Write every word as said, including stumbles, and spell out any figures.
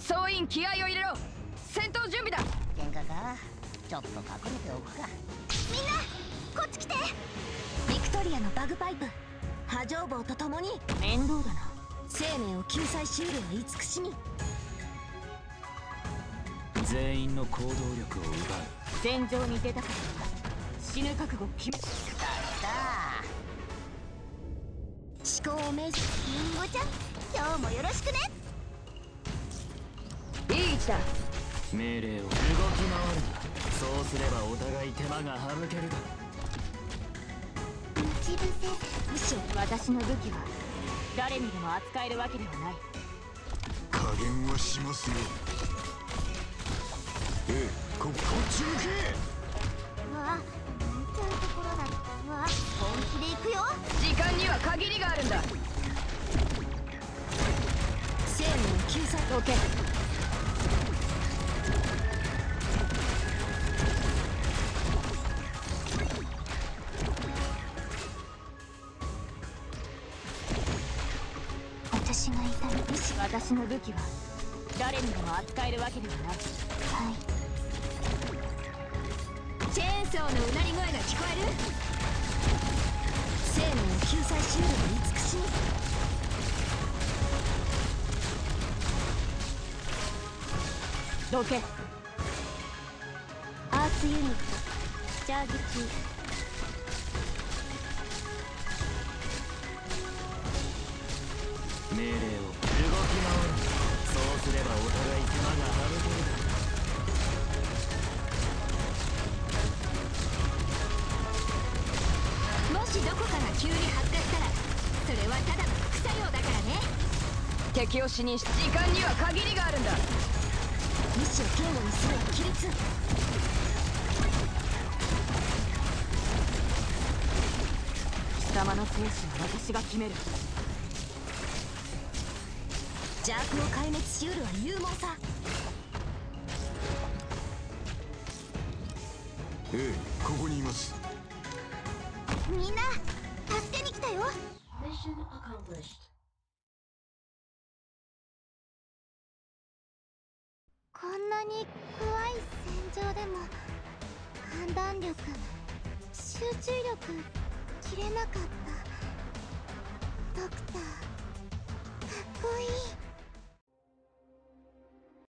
総員気合を入れろ。戦闘準備だ。 喧嘩か。ちょっと隠れておくか。 みんなこっち来て。ビクトリアのバグパイプ波状棒とともに。面倒だな。生命を救済しうるは慈しみ。 全員の行動力を奪う。 戦場に出たから死ぬ覚悟を決め。 さあ思考を命じ。 リンゴちゃん、今日もよろしくね。 いい位置だ。 命令を動き回るな。そうすればお互い手間が省けるだろう。 待ち伏せ。むしろ私の武器は誰にでも扱えるわけではない。 加減はしますよ。ええ、ここっち向け。 うわ、見ちゃうところだ。うわ、本気で行くよ。 時間には限りがあるんだ。 生命を救済。 どけ。 私がいたら。むしろ私の武器は誰にでも扱えるわけではない。はい。チェーンソーのうなり声が聞こえる。生命を救済しうるは慈しみ。 どけ。 アーツユニットチャージ中。 命令を動き回る。そうすればお互い手間が省けるだろう。もしどこかが急に発火したらそれはただの副作用だからね。 敵を死にした。時間には限りがあるんだ。 意志を堅固にするは規律。 貴様の生死は私が決める。 邪悪を壊滅しうるは勇猛さ。 ええ、ここにいます。 みんな助けに来たよ。こんなに怖い戦場でも判断力、集中力切れなかった。ドクター